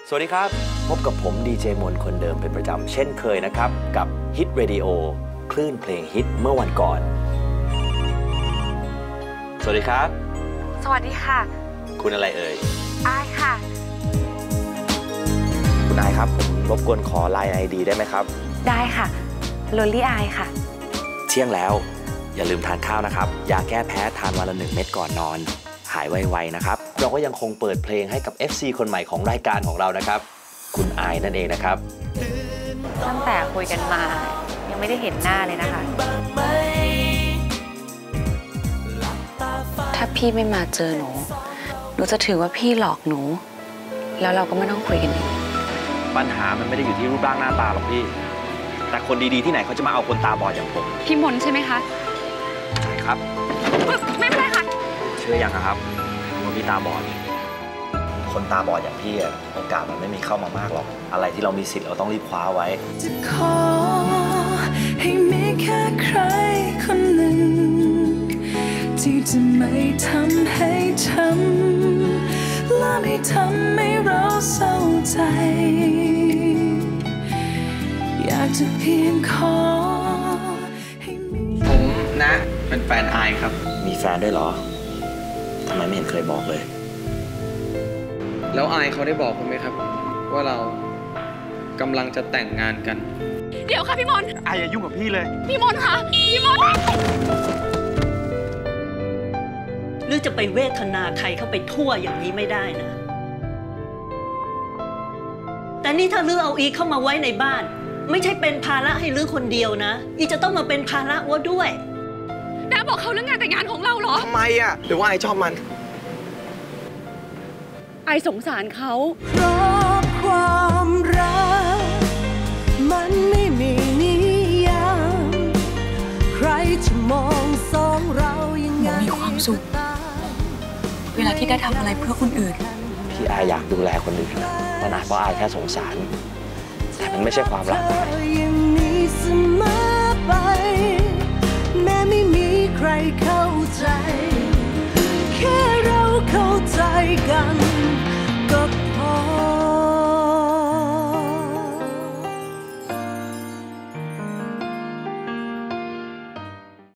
สวัสดีครับพบกับผมดีเจมนคนเดิมเป็นประจำเช่นเคยนะครับกับฮิตเรดิโอคลื่นเพลงฮิตเมื่อวันก่อนสวัสดีครับสวัสดีค่ะคุณอะไรเอ่ยอายค่ะคุณอายครับผมรบกวนขอไลน์ ID ได้ไหมครับได้ค่ะลลี่อายค่ะเที่ยงแล้วอย่าลืมทานข้าวนะครับยาแก้แพ้ทานวันละ1 เม็ดก่อนนอนหายไวๆนะครับเราก็ยังคงเปิดเพลงให้กับ FC คนใหม่ของรายการของเรานะครับคุณอายนั่นเองนะครับตั้งแต่คุยกันมายังไม่ได้เห็นหน้าเลยนะคะถ้าพี่ไม่มาเจอหนูจะถือว่าพี่หลอกหนูแล้วเราก็ไม่ต้องคุยกันอีกปัญหามันไม่ได้อยู่ที่รูปร่างหน้าตาหรอกพี่แต่คนดีๆที่ไหนเขาจะมาเอาคนตาบอดอย่างผมพี่มนใช่ไหมคะใช่ครับไม่เป็นไรค่ะเชื่อยังครับว่าพี่ตาบอดคนตาบอดอย่างพี่โอกาสมันไม่มีเข้ามามากหรอกอะไรที่เรามีสิทธิ์เราต้องรีบคว้าไว้จะขอให้มีแค่ใครคนหนึ่งที่จะไม่ทำให้ช้ำและไม่ทำให้เราเศร้าใจอยากจะเพียงขอให้ผมนะเป็นแฟนอายครับมีแฟนด้วยเหรอทำไมไม่เห็นเคยบอกเลยแล้วอายเขาได้บอกคุณไหมครับว่าเรากำลังจะแต่งงานกันเดี๋ยวค่ะพี่มนอายอย่ายุ่งกับพี่เลยพี่มนค่ะพี่มนหรือจะไปเวทนาใครเข้าไปทั่วอย่างนี้ไม่ได้นะแต่นี่ถ้าลือเอาอีเข้ามาไว้ในบ้านไม่ใช่เป็นภาระให้ลือคนเดียวนะอีจะต้องมาเป็นภาระว่าด้วยน้าบอกเขาเรื่องงานแต่งงานของเราเหรอทำไมอ่ะหรือว่าไอชอบมันไอสงสารเขาเพราะความรักมันไม่มีนิยามใครจะมองสองเรายังไงมีความสุขเวลาที่ได้ทำอะไรเพื่อคนอื่นพี่อายอยากดูแลคนอื่นมันอาจเพราะอายแค่สงสารแต่มันไม่ใช่ความรัก